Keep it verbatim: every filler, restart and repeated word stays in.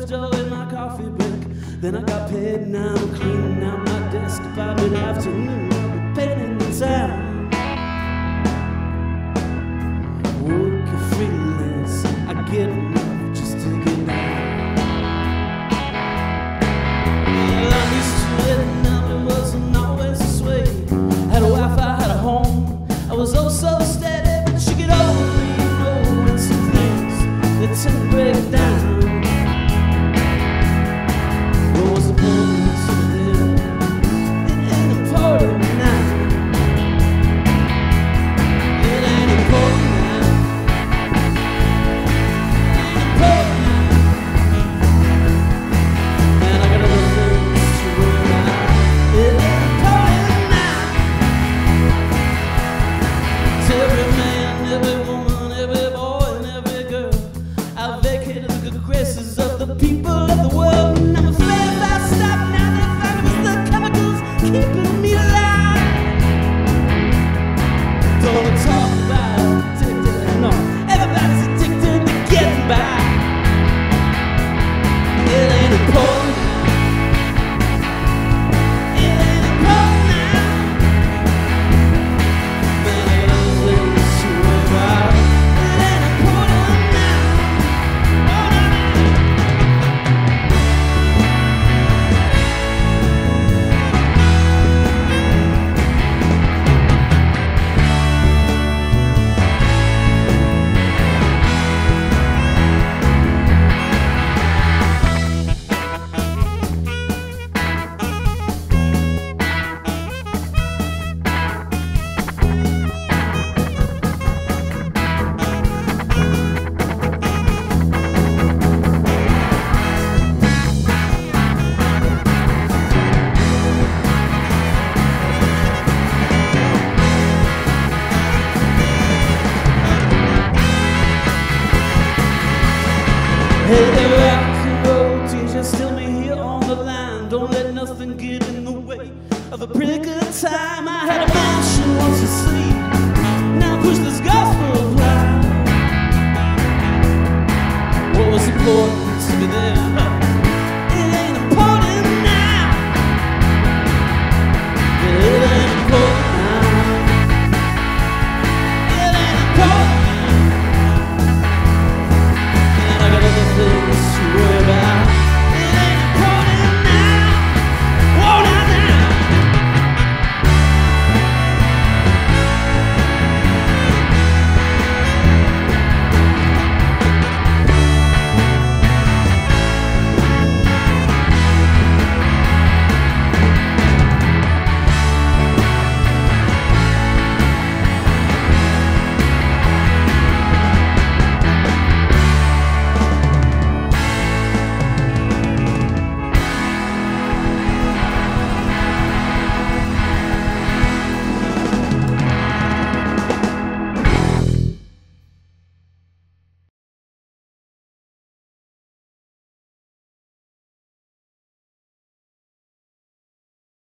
left all in my coffee break. Then I got paid, now I'm cleaning out my desk about mid-afternoon. I'll be painting the town. Working freelance, I get enough just to get down. Well, I'm used to it now, it wasn't always this way. Had a wife, I had a home, I was oh so steady. But she get over me, you know, and some things that tend to break down. What was the point of it? It ain't important now. It ain't important now. It ain't important now. And I got other things to worry about. It ain't important now. To every man, every woman, every boy, and every girl, I vacated the good graces of the people of the world. And I'm afraid if I stop now, they'll find it was the chemicals keeping me alive. Don't talk about addicted, no, everybody's addicted to getting by. It ain't important now. It ain't important now. Man, I got other things to worry about. It ain't important now. Oh, no, hey there, rock and roll teacher, still me here on the line. Don't let nothing get in the way of a pretty good time. I had a mansion once to sleep, now push this gospel of life. What was important to me then?